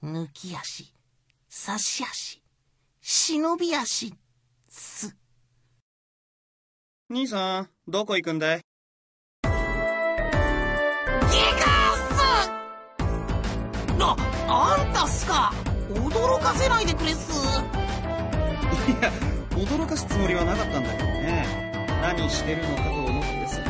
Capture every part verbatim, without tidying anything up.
抜き足、差し足、忍び足、す。 兄さん、どこ行くんだい？ ギガース！あ、あんたっすか。驚かせないでくれっす。 いや、驚かすつもりはなかったんだけどね。何してるのかと思ってさ。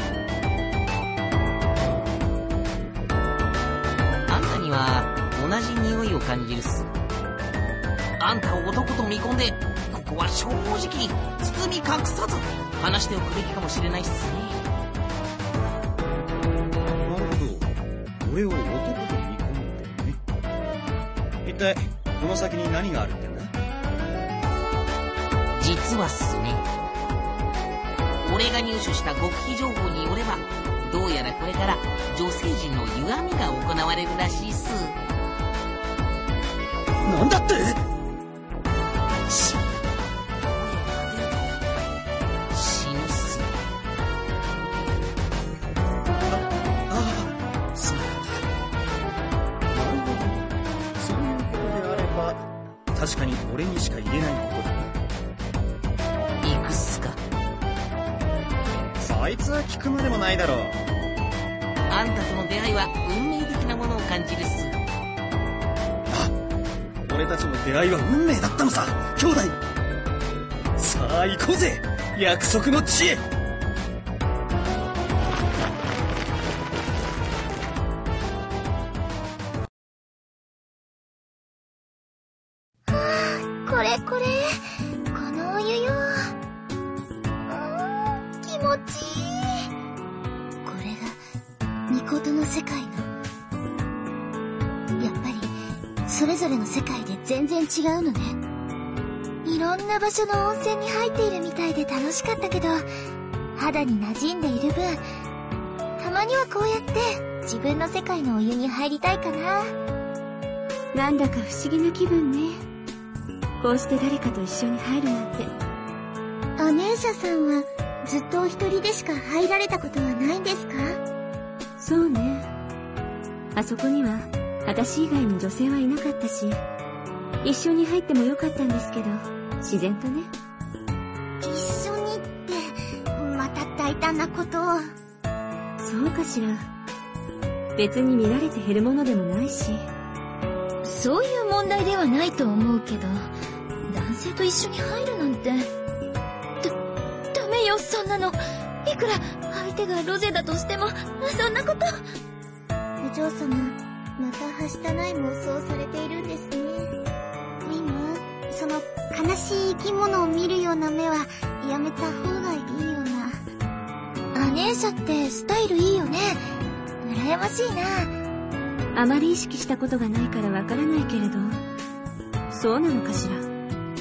あんたには同じ匂いを感じるっす。あんたを男と見込んで、ここは正直に包み隠さず話しておくべきかもしれないっすね。 なるほど、俺を男と見込んでね。一体この先に何があるってんだ？ 実はっすね、俺が入手した極秘情報によれば、どうやらこれから女性陣の歪みが行われるらしいっす。 なんだって？ し、声を立てると死ぬっす。 ああ、そうなんだ。なるほど、そういうことであれば確かに俺にしか言えないことだな。 行くっすか。 そいつは聞くまでもないだろう。 あんたとの出会いは運命的なものを感じるっす。 あ、俺たちの出会いは運命だったのさ、兄弟。さあ行こうぜ、約束の地へ。 これこれ、このお湯よ。気持ちいい。これがミコトの世界の。やっぱりそれぞれの世界で全然違うのね。いろんな場所の温泉に入っているみたいで楽しかったけど、肌に馴染んでいる分、たまにはこうやって自分の世界のお湯に入りたいかな。 なんだか不思議な気分ね。こうして誰かと一緒に入るなんて。 お姉者さんはずっとお一人でしか入られたことはないんですか？ そうね。あそこには私以外に女性はいなかったし、一緒に入ってもよかったんですけど、自然とね。 一緒にって、また大胆なことを。 そうかしら。別に見られて減るものでもないし。 そういう問題ではないと思うけど、男性と一緒に入るなんて。だ、ダメよ、そんなの。いくら相手がロゼだとしても、そんなこと。お嬢様、またはしたない妄想をされているんですね。リム、その悲しい生き物を見るような目はやめた方がいいよな。アネーシャってスタイルいいよね。羨ましいな。 あまり意識したことがないからわからないけれど、そうなのかしら。うん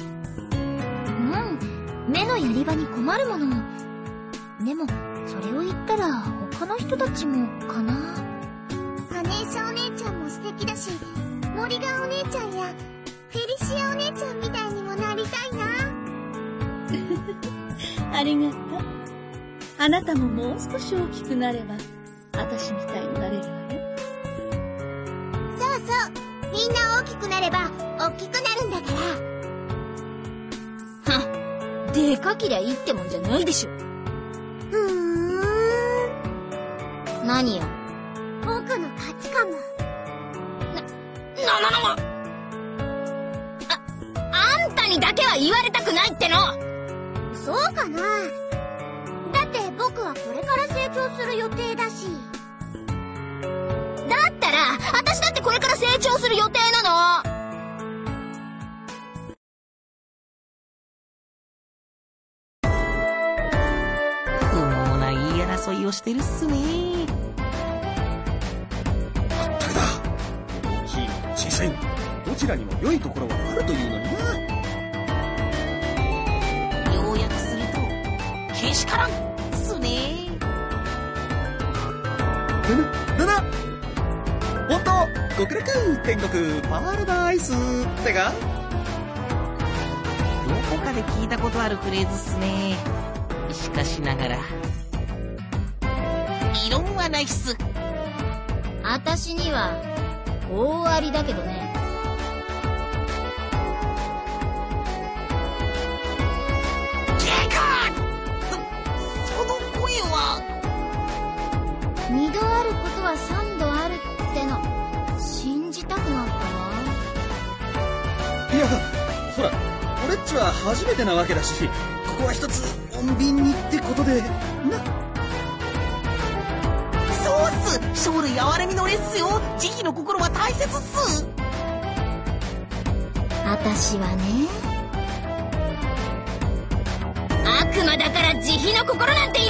うん、目のやり場に困るもの。でもそれを言ったら他の人たちもかな。アネーシャお姉ちゃんも素敵だし、モリガンお姉ちゃんやフェリシアお姉ちゃんみたいにもなりたいな。 ありがとう。あなたももう少し大きくなれば私みたいになれるわよ。 そうそう、みんな大きくなれば大きくなるんだから。はっ、でかきりゃいいってもんじゃないでしょ。ふーん。何よ。僕の価値観が。な、な、な、な、あ、あんたにだけは言われたくないっての。そうかな。だって僕はこれから成長する予定だし。だったら、私だってこれから成長する予定なの。 不毛な言い争いをしてるっすね。 まったくだ。大きいの小さいの、どちらにも良いところはあるというのにな。 要約すると、けしからんっすね。 だな、だな。ほんと、極楽天国パラダイスってか？ どこかで聞いたことあるフレーズっすね。しかしながら異論はないっす。 私には大ありだけどね。 二度あることは三度あるっての信じたくなったわ。 いや、ほら俺っちは初めてなわけだし、ここは一つ穏便にってことでな。 そうっす、生類憐れみのれっすよ。慈悲の心は大切っす。 あたしはね、悪魔だから慈悲の心なんて